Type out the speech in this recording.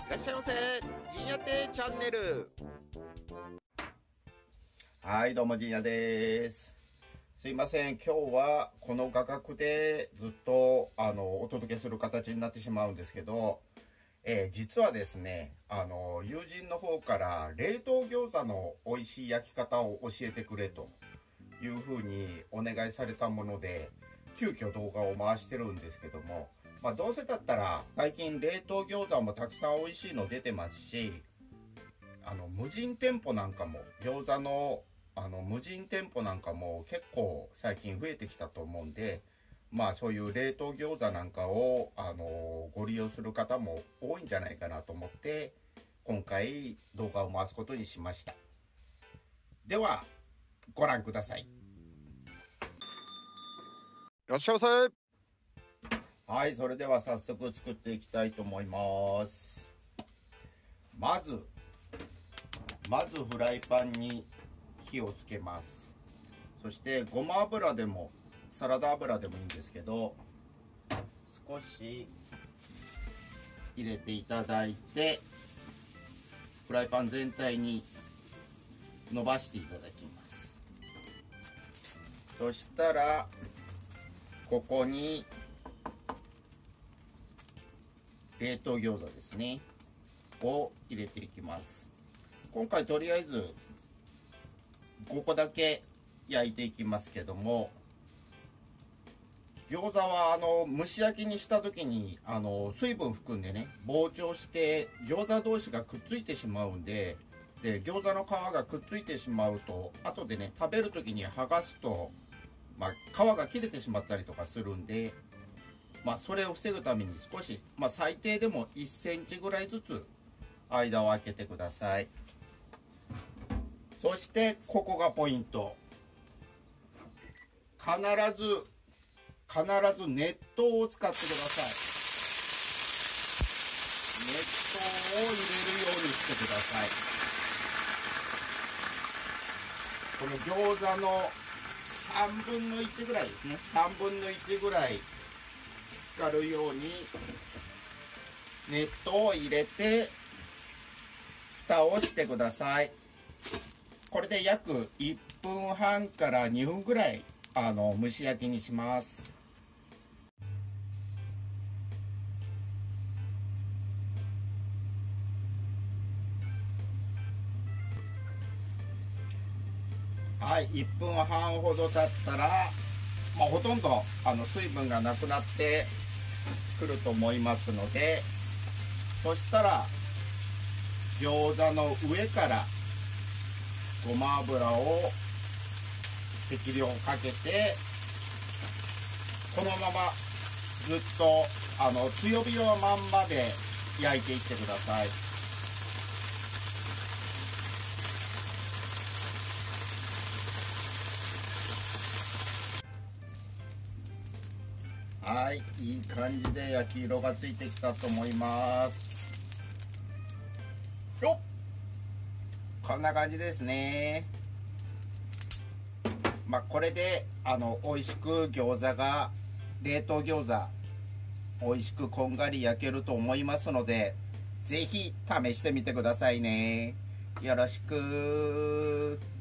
いらっしゃいませ。陣屋亭チャンネル。 はい、どうも陣屋です。すいません、今日はこの画角でずっとお届けする形になってしまうんですけど、実はですね、友人の方から冷凍餃子の美味しい焼き方を教えてくれというふうにお願いされたもので、急遽動画を回してるんですけども、どうせだったら最近冷凍餃子もたくさん美味しいの出てますし、無人店舗なんかも餃子の無人店舗なんかも結構最近増えてきたと思うんで、そういう冷凍餃子なんかをご利用する方も多いんじゃないかなと思って今回動画を回すことにしました。ではご覧ください。 いらっしゃいませ。 はい、それでは早速作っていきたいと思います。まずフライパンに火をつけます。そしてごま油でもサラダ油でもいいんですけど、少し入れていただいてフライパン全体に伸ばしていただきます。そしたらここに冷凍餃子ですねを入れていきます。今回とりあえず5個だけ焼いていきますけども、餃子は蒸し焼きにした時に水分含んでね、膨張して餃子同士がくっついてしまうんで、餃子の皮がくっついてしまうと後でね食べる時に剥がすと、皮が切れてしまったりとかするんで、それを防ぐために少し、最低でも1センチぐらいずつ間を空けてください。そしてここがポイント。必ず熱湯を使ってください。熱湯を入れるようにしてください。この餃子の3分の1ぐらいですね、3分の1ぐらい浸かるように熱湯を入れて蓋をしてください。これで約1分半から2分ぐらい蒸し焼きにします。はい、1分半ほど経ったら、ほとんど水分がなくなってくると思いますので、そしたら餃子の上からごま油を適量かけて、このままずっと強火のまんまで焼いていってください。はい、いい感じで焼き色がついてきたと思いますよっ。こんな感じですね。これで美味しく餃子が、冷凍餃子美味しくこんがり焼けると思いますので、ぜひ試してみてくださいね。よろしく。